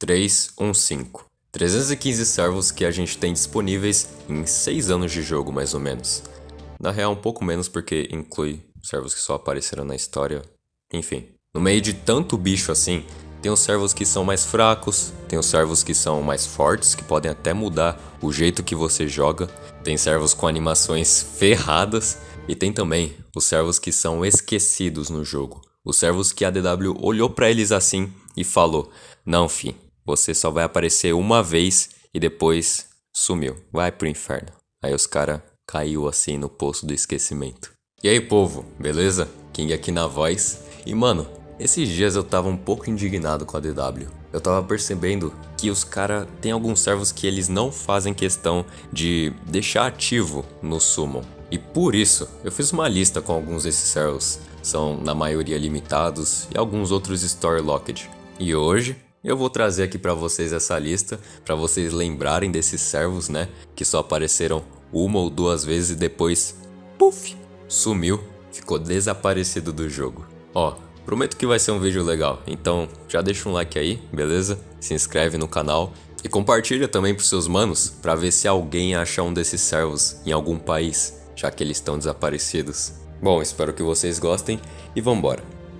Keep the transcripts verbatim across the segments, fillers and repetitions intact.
três um cinco. trezentos e quinze servos que a gente tem disponíveis em seis anos de jogo, mais ou menos. Na real, um pouco menos porque inclui servos que só apareceram na história. Enfim, no meio de tanto bicho assim, tem os servos que são mais fracos, tem os servos que são mais fortes, que podem até mudar o jeito que você joga. Tem servos com animações ferradas e tem também os servos que são esquecidos no jogo. Os servos que a D W olhou pra eles assim e falou: não, fi, você só vai aparecer uma vez e depois sumiu, vai pro inferno. Aí os cara caiu assim no poço do esquecimento. E aí, povo, beleza? King aqui na voz. E mano, esses dias eu tava um pouco indignado com a D W. Eu tava percebendo que os cara tem alguns servos que eles não fazem questão de deixar ativo no Summon. E por isso, eu fiz uma lista com alguns desses servos. São na maioria limitados e alguns outros Story Locked. E hoje eu vou trazer aqui pra vocês essa lista, pra vocês lembrarem desses servos, né? Que só apareceram uma ou duas vezes e depois, puf, sumiu, ficou desaparecido do jogo. Ó, prometo que vai ser um vídeo legal, então já deixa um like aí, beleza? Se inscreve no canal e compartilha também pros seus manos pra ver se alguém acha um desses servos em algum país, já que eles estão desaparecidos. Bom, espero que vocês gostem e vambora.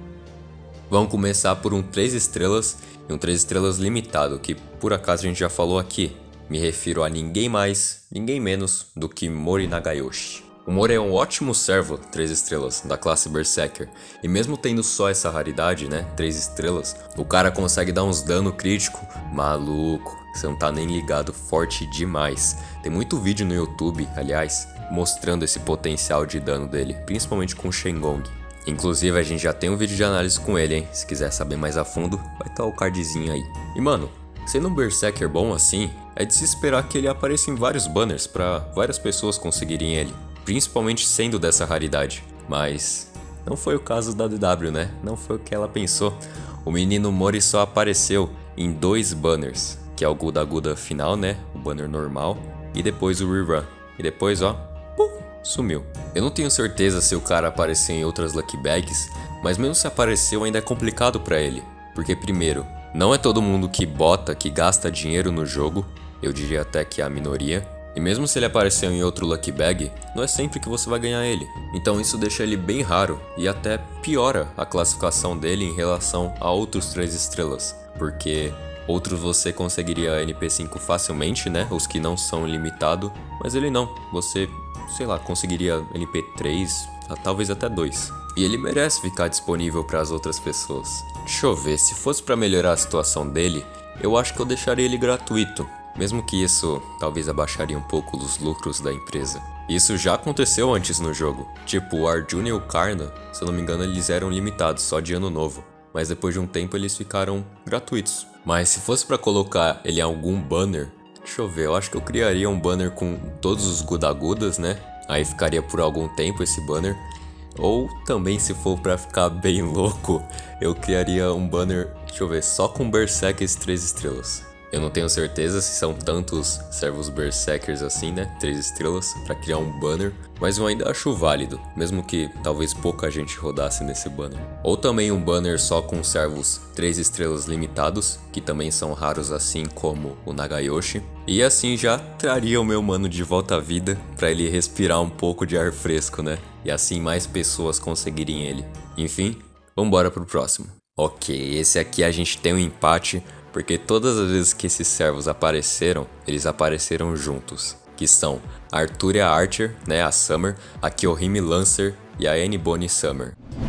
Vamos começar por um três estrelas e um três estrelas limitado, que por acaso a gente já falou aqui. Me refiro a ninguém mais, ninguém menos do que Mori Nagayoshi. O Mori é um ótimo servo três estrelas da classe Berserker, e mesmo tendo só essa raridade, né, três estrelas, o cara consegue dar uns dano crítico, maluco, você não tá nem ligado, forte demais. Tem muito vídeo no YouTube, aliás, mostrando esse potencial de dano dele, principalmente com o Shengong. Inclusive a gente já tem um vídeo de análise com ele, hein, se quiser saber mais a fundo, vai estar o cardzinho aí. E mano, sendo um Berserker bom assim, é de se esperar que ele apareça em vários banners pra várias pessoas conseguirem ele, principalmente sendo dessa raridade. Mas não foi o caso da D W, né? Não foi o que ela pensou. O menino Mori só apareceu em dois banners, que é o Guda Guda final, né? O banner normal, e depois o Rerun. E depois, ó, pum, sumiu. Eu não tenho certeza se o cara apareceu em outras Lucky Bags, mas mesmo se apareceu ainda é complicado pra ele. Porque primeiro, não é todo mundo que bota, que gasta dinheiro no jogo, eu diria até que é a minoria. E mesmo se ele apareceu em outro Lucky Bag, não é sempre que você vai ganhar ele. Então isso deixa ele bem raro e até piora a classificação dele em relação a outros três estrelas. Porque outros você conseguiria N P cinco facilmente, né? Os que não são limitados, mas ele não. Você, sei lá, conseguiria N P três, talvez até dois. E ele merece ficar disponível para as outras pessoas. Deixa eu ver, se fosse para melhorar a situação dele, eu acho que eu deixaria ele gratuito. Mesmo que isso talvez abaixaria um pouco os lucros da empresa. Isso já aconteceu antes no jogo. Tipo, o Arjuna e o Karna, se eu não me engano, eles eram limitados só de ano novo. Mas depois de um tempo eles ficaram gratuitos. Mas se fosse pra colocar ele em algum banner, deixa eu ver, eu acho que eu criaria um banner com todos os Gudagudas, né? Aí ficaria por algum tempo esse banner. Ou também, se for pra ficar bem louco, eu criaria um banner, deixa eu ver, só com Berserkers três estrelas. Eu não tenho certeza se são tantos servos Berserkers assim, né, três estrelas, pra criar um banner, mas eu ainda acho válido, mesmo que talvez pouca gente rodasse nesse banner. Ou também um banner só com servos três estrelas limitados, que também são raros assim como o Nagayoshi. E assim já traria o meu mano de volta à vida, pra ele respirar um pouco de ar fresco, né, e assim mais pessoas conseguirem ele. Enfim, vambora pro próximo. Ok, esse aqui a gente tem um empate, porque todas as vezes que esses servos apareceram, eles apareceram juntos. Que são a Arturia Archer, né, a Summer, a Kyohime Lancer e a Annie Bonnie Summer.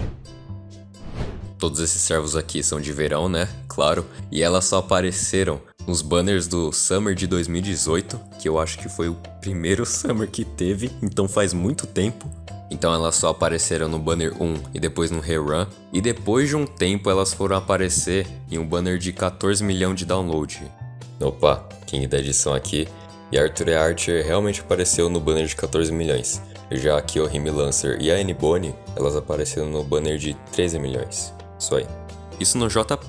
Todos esses servos aqui são de verão, né, claro, e elas só apareceram nos banners do Summer de dois mil e dezoito, que eu acho que foi o primeiro Summer que teve, então faz muito tempo. Então elas só apareceram no banner um e depois no rerun. E depois de um tempo elas foram aparecer em um banner de quatorze milhões de download. Opa, King da edição aqui. E a Arturia Archer realmente apareceu no banner de quatorze milhões. Já a Kyohime Lancer e a Annie Bonnie, elas apareceram no banner de treze milhões. Isso aí. Isso no J P,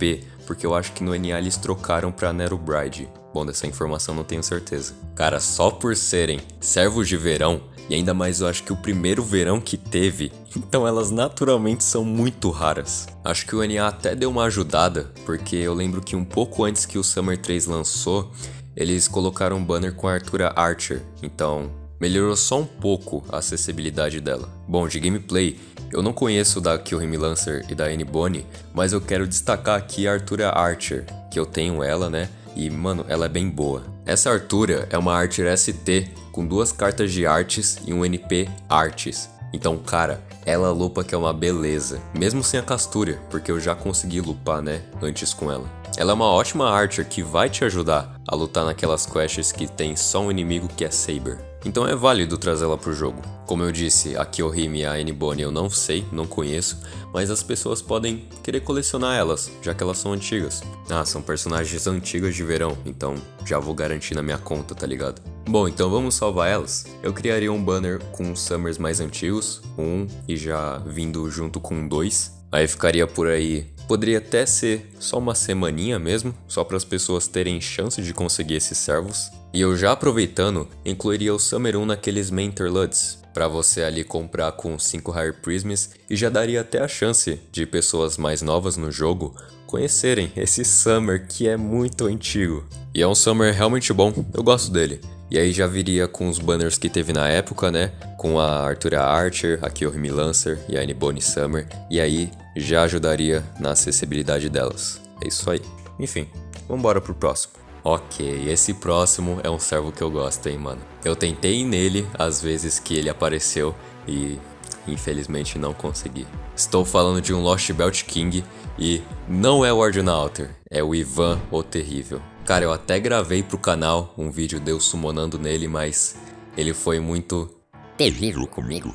porque eu acho que no N A eles trocaram pra Nero Bride. Bom, dessa informação não tenho certeza. Cara, só por serem servos de verão, e ainda mais eu acho que o primeiro verão que teve, então elas naturalmente são muito raras. Acho que o N A até deu uma ajudada, porque eu lembro que um pouco antes que o Summer três lançou, eles colocaram um banner com a Artura Archer, então melhorou só um pouco a acessibilidade dela. Bom, de gameplay, eu não conheço da Kiyohime Lancer e da N-Bone, mas eu quero destacar aqui a Artura Archer, que eu tenho ela, né? E, mano, ela é bem boa. Essa Artura é uma Archer S T com duas cartas de artes e um N P artes. Então, cara, ela lupa que é uma beleza, mesmo sem a Casturia, porque eu já consegui lupar, né, antes com ela. Ela é uma ótima Archer que vai te ajudar a lutar naquelas quests que tem só um inimigo que é Saber. Então é válido trazê-la pro jogo. Como eu disse, a Kiyohime e a N-Bone eu não sei, não conheço, mas as pessoas podem querer colecionar elas, já que elas são antigas. Ah, são personagens antigas de verão, então já vou garantir na minha conta, tá ligado? Bom, então vamos salvar elas. Eu criaria um banner com os Summers mais antigos, um e já vindo junto com dois. Aí ficaria por aí, poderia até ser só uma semaninha mesmo, só para as pessoas terem chance de conseguir esses servos. E eu já aproveitando, incluiria o Summer um naqueles main interludes, para você ali comprar com cinco Higher Prisms e já daria até a chance de pessoas mais novas no jogo conhecerem esse Summer que é muito antigo. E é um Summer realmente bom, eu gosto dele. E aí já viria com os banners que teve na época, né? Com a Artura Archer, a Kiyohime Lancer e a N-Bone Summer. E aí já ajudaria na acessibilidade delas. É isso aí. Enfim, vambora pro próximo. Ok, esse próximo é um servo que eu gosto, hein, mano. Eu tentei nele às vezes que ele apareceu e infelizmente não consegui. Estou falando de um Lost Belt King e não é o Arjunauter, é o Ivan o Terrível. Cara, eu até gravei pro canal um vídeo de eu summonando nele, mas ele foi muito terrível comigo.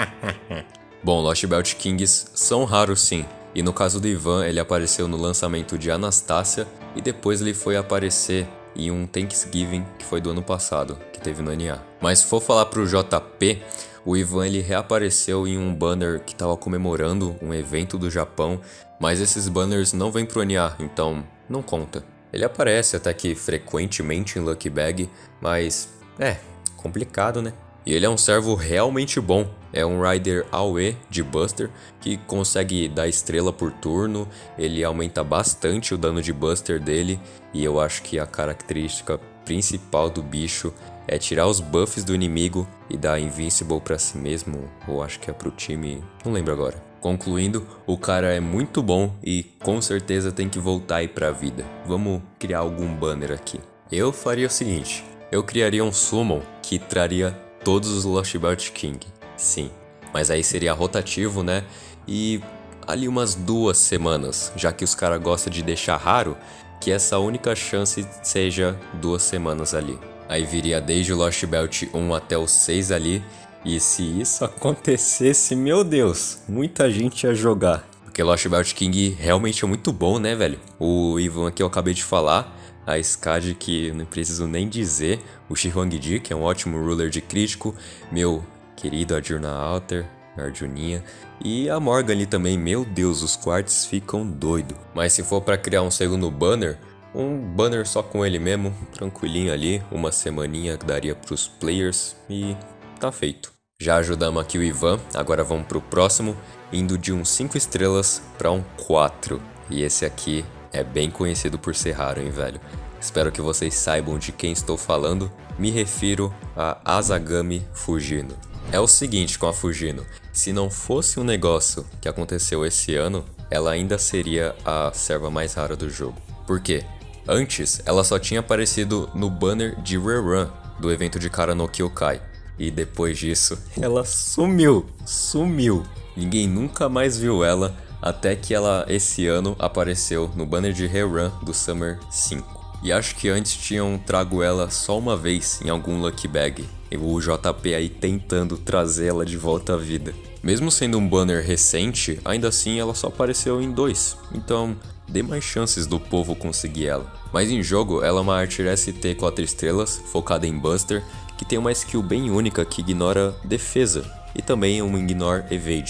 Bom, Lost Belt Kings são raros sim, e no caso do Ivan ele apareceu no lançamento de Anastácia e depois ele foi aparecer em um Thanksgiving que foi do ano passado, que teve no N A. Mas se for falar pro J P, o Ivan ele reapareceu em um banner que tava comemorando um evento do Japão, mas esses banners não vêm pro N A, então não conta. Ele aparece até que frequentemente em Lucky Bag, mas é complicado, né? E ele é um servo realmente bom, é um Rider A O E de Buster que consegue dar estrela por turno, ele aumenta bastante o dano de Buster dele e eu acho que a característica principal do bicho é tirar os buffs do inimigo e dar Invincible pra si mesmo, ou acho que é pro time, não lembro agora. Concluindo, o cara é muito bom e com certeza tem que voltar aí pra vida. Vamos criar algum banner aqui. Eu faria o seguinte, eu criaria um Summon que traria todos os Lost Belt King, sim, mas aí seria rotativo, né, e ali umas duas semanas, já que os caras gostam de deixar raro, que essa única chance seja duas semanas ali. Aí viria desde o Lost Belt um até o seis ali, e se isso acontecesse, meu Deus, muita gente ia jogar. Porque Lost Belt King realmente é muito bom, né, velho? O Ivan que eu acabei de falar, a Skadi que não preciso nem dizer, o Shihuangdi que é um ótimo ruler de crítico, meu querido Arjunauter, Arjuninha, e a Morgan ali também, meu Deus, os quartos ficam doido. Mas se for pra criar um segundo banner, um banner só com ele mesmo, tranquilinho ali, uma semaninha que daria pros players e tá feito. Já ajudamos aqui o Ivan, agora vamos pro próximo, indo de um cinco estrelas para um quatro. E esse aqui é bem conhecido por ser raro, hein, velho? Espero que vocês saibam de quem estou falando. Me refiro a Asagami Fujino. É o seguinte com a Fujino, se não fosse um negócio que aconteceu esse ano, ela ainda seria a serva mais rara do jogo. Por quê? Antes, ela só tinha aparecido no banner de Rerun do evento de Kara no Kyokai. E depois disso, ela sumiu, sumiu. Ninguém nunca mais viu ela, até que ela, esse ano, apareceu no banner de Rerun do Summer cinco. E acho que antes tinham trago ela só uma vez em algum Lucky Bag. E o J P aí tentando trazer ela de volta à vida. Mesmo sendo um banner recente, ainda assim ela só apareceu em dois. Então, dê mais chances do povo conseguir ela. Mas em jogo, ela é uma Archer S T quatro estrelas, focada em Buster, que tem uma skill bem única que ignora defesa, e também um Ignore Evade.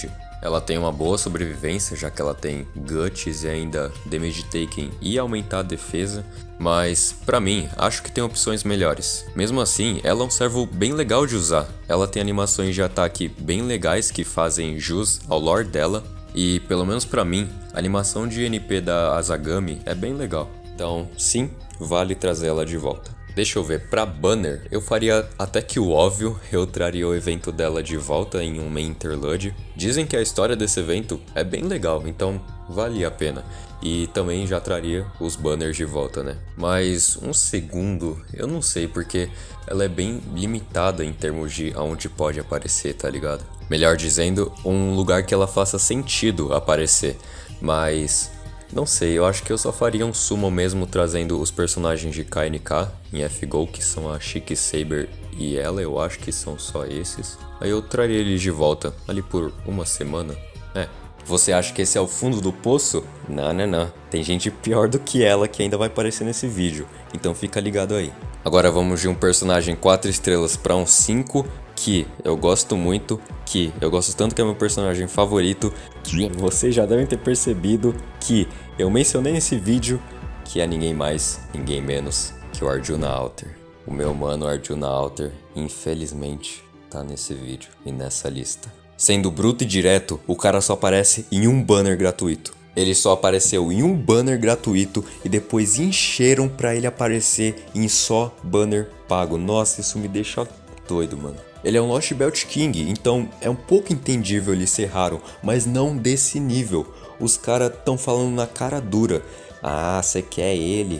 Ela tem uma boa sobrevivência, já que ela tem Guts e ainda Damage Taken e aumentar a defesa, mas pra mim, acho que tem opções melhores. Mesmo assim, ela é um servo bem legal de usar. Ela tem animações de ataque bem legais que fazem jus ao lore dela, e pelo menos pra mim, a animação de N P da Azagami é bem legal. Então, sim, vale trazer ela de volta. Deixa eu ver, pra Banner, eu faria até que o óbvio, eu traria o evento dela de volta em um main interlude. Dizem que a história desse evento é bem legal, então vale a pena. E também já traria os banners de volta, né? Mas um segundo, eu não sei, porque ela é bem limitada em termos de aonde pode aparecer, tá ligado? Melhor dizendo, um lugar que ela faça sentido aparecer, mas... não sei, eu acho que eu só faria um summon mesmo trazendo os personagens de K N K em F G O, que são a Chique Saber e ela, eu acho que são só esses. Aí eu traria eles de volta, ali por uma semana. É. Você acha que esse é o fundo do poço? Não, não, não. Tem gente pior do que ela que ainda vai aparecer nesse vídeo, então fica ligado aí. Agora vamos de um personagem quatro estrelas para um cinco, que eu gosto muito, que eu gosto tanto que é meu personagem favorito, que vocês já devem ter percebido que eu mencionei nesse vídeo, que é ninguém mais, ninguém menos que o Arjuna Alter. O meu mano Arjuna Alter, infelizmente, tá nesse vídeo e nessa lista. Sendo bruto e direto, o cara só aparece em um banner gratuito. Ele só apareceu em um banner gratuito e depois encheram pra ele aparecer em só banner pago. Nossa, isso me deixa doido, mano. Ele é um Lost Belt King, então é um pouco entendível ele ser raro, mas não desse nível. Os caras tão falando na cara dura. Ah, você quer ele?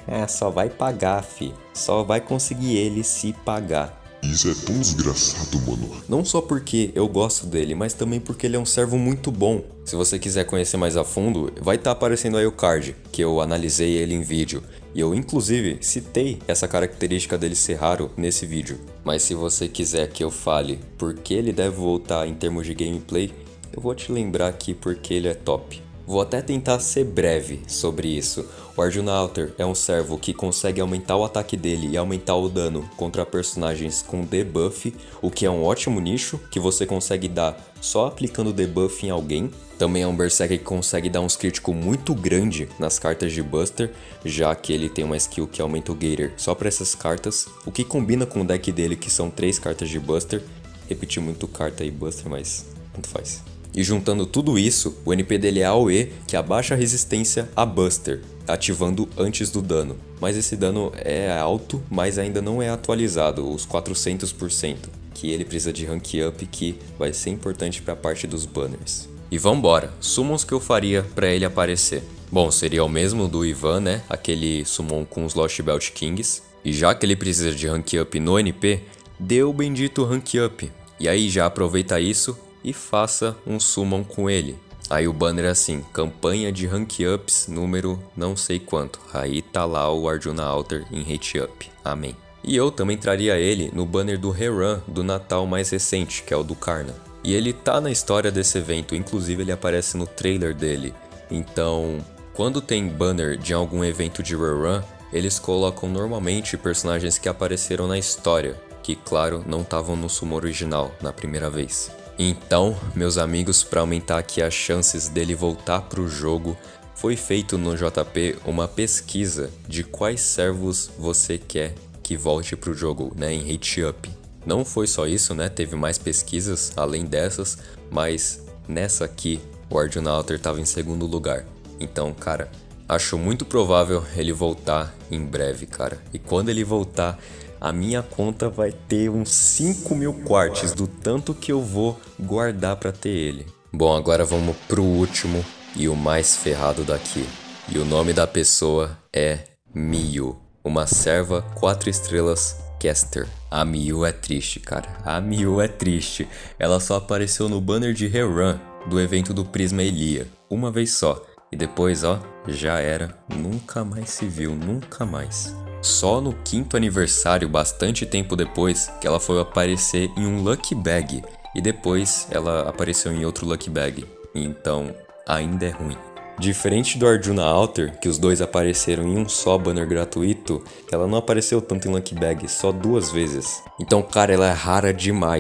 Só vai pagar, fi. Só vai conseguir ele se pagar. Isso é tão desgraçado, mano. Não só porque eu gosto dele, mas também porque ele é um servo muito bom. Se você quiser conhecer mais a fundo, vai estar aparecendo aí o card, que eu analisei ele em vídeo. E eu inclusive citei essa característica dele ser raro nesse vídeo. Mas se você quiser que eu fale por que ele deve voltar em termos de gameplay, eu vou te lembrar aqui porque ele é top. Vou até tentar ser breve sobre isso. O Arjuna Alter é um servo que consegue aumentar o ataque dele e aumentar o dano contra personagens com debuff, o que é um ótimo nicho que você consegue dar só aplicando debuff em alguém. Também é um berserker que consegue dar uns críticos muito grande nas cartas de Buster, já que ele tem uma skill que aumenta o Gator só para essas cartas, o que combina com o deck dele, que são três cartas de Buster. Repeti muito carta e Buster, mas tanto faz. E juntando tudo isso, o N P dele é A O E, que abaixa a resistência a Buster, ativando antes do dano. Mas esse dano é alto, mas ainda não é atualizado, os quatrocentos por cento, que ele precisa de rank up, que vai ser importante para a parte dos banners. E vambora, summons que eu faria para ele aparecer. Bom, seria o mesmo do Ivan, né? Aquele summon com os Lost Belt Kings. E já que ele precisa de rank up no N P, dê o bendito rank up. E aí já aproveita isso e faça um summon com ele. Aí o banner é assim, campanha de rank ups número não sei quanto. Aí tá lá o Arjuna Alter em rate up. Amém. E eu também traria ele no banner do rerun do Natal mais recente, que é o do Karna. E ele tá na história desse evento, inclusive ele aparece no trailer dele. Então, quando tem banner de algum evento de rerun, eles colocam normalmente personagens que apareceram na história, que claro, não estavam no summon original na primeira vez. Então, meus amigos, para aumentar aqui as chances dele voltar para o jogo, foi feito no J P uma pesquisa de quais servos você quer que volte para o jogo, né, em rate up. Não foi só isso, né, teve mais pesquisas além dessas, mas nessa aqui o Arjuna Alter estava em segundo lugar. Então, cara, acho muito provável ele voltar em breve, cara. E quando ele voltar, a minha conta vai ter uns cinco mil quartz do tanto que eu vou guardar pra ter ele. Bom, agora vamos pro último e o mais ferrado daqui. E o nome da pessoa é Miyu, uma serva quatro estrelas caster. A Miyu é triste, cara. A Miyu é triste. Ela só apareceu no banner de rerun do evento do Prisma Elia, uma vez só. E depois, ó, já era. Nunca mais se viu, nunca mais. Só no quinto aniversário, bastante tempo depois, que ela foi aparecer em um Lucky Bag. E depois ela apareceu em outro Lucky Bag. Então, ainda é ruim. Diferente do Arjuna Alter, que os dois apareceram em um só banner gratuito, ela não apareceu tanto em Lucky Bag, só duas vezes. Então, cara, ela é rara demais.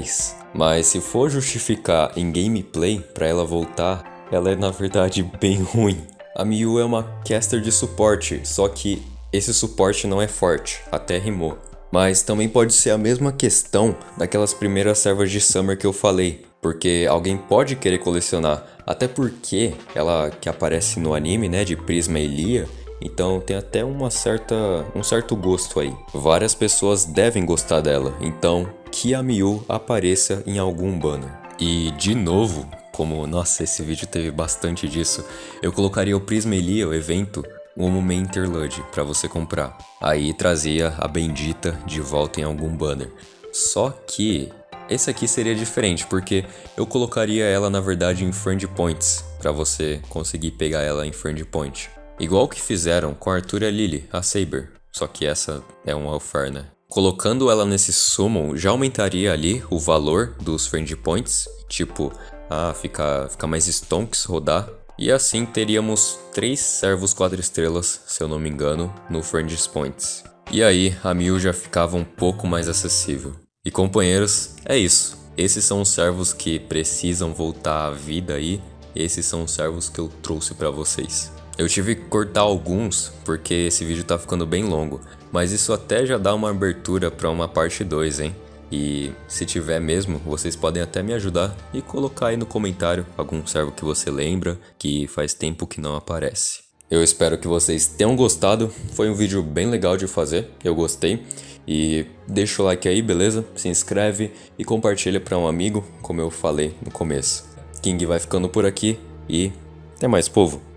Mas se for justificar em gameplay pra ela voltar, ela é na verdade bem ruim. A Miyu é uma caster de suporte, só que esse suporte não é forte, até rimou. Mas também pode ser a mesma questão daquelas primeiras servas de Summer que eu falei, porque alguém pode querer colecionar, até porque ela que aparece no anime, né, de Prisma e Lia, então tem até uma certa, um certo gosto aí. Várias pessoas devem gostar dela, então que a Miyu apareça em algum banner. E de novo, como, nossa, esse vídeo teve bastante disso, eu colocaria o Prisma e Lia, o evento, como main interlude pra você comprar. Aí trazia a bendita de volta em algum banner. Só que esse aqui seria diferente, porque eu colocaria ela na verdade em Friend Points, pra você conseguir pegar ela em Friend Point. Igual que fizeram com a Arthur e a Lily, a Saber, só que essa é um Welfare, né? Colocando ela nesse Summon já aumentaria ali o valor dos Friend Points, tipo, ah, fica, fica mais stonks rodar. E assim teríamos três servos quatro estrelas, se eu não me engano, no Friends Points. E aí a Miyu já ficava um pouco mais acessível. E companheiros, é isso. Esses são os servos que precisam voltar à vida aí. Esses são os servos que eu trouxe pra vocês. Eu tive que cortar alguns porque esse vídeo tá ficando bem longo. Mas isso até já dá uma abertura pra uma parte dois, hein? E se tiver mesmo, vocês podem até me ajudar e colocar aí no comentário algum servo que você lembra que faz tempo que não aparece. Eu espero que vocês tenham gostado, foi um vídeo bem legal de fazer, eu gostei. E deixa o like aí, beleza? Se inscreve e compartilha para um amigo, como eu falei no começo. King vai ficando por aqui e até mais, povo!